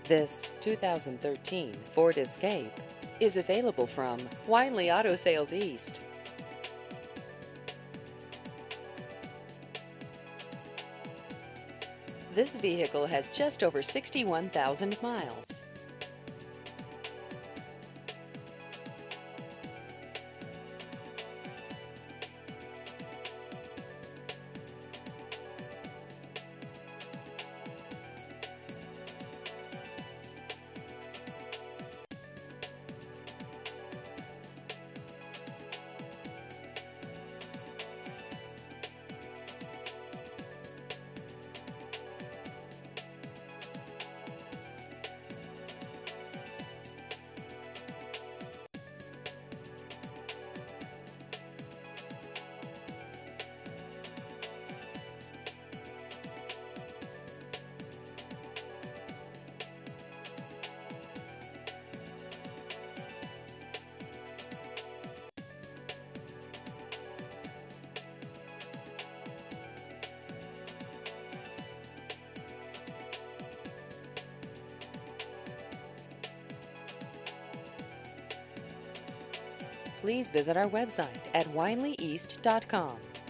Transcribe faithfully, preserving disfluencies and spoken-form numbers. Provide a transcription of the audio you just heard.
This two thousand thirteen Ford Escape is available from Winely Auto Sales East. This vehicle has just over sixty-one thousand miles. Please visit our website at winely east dot com.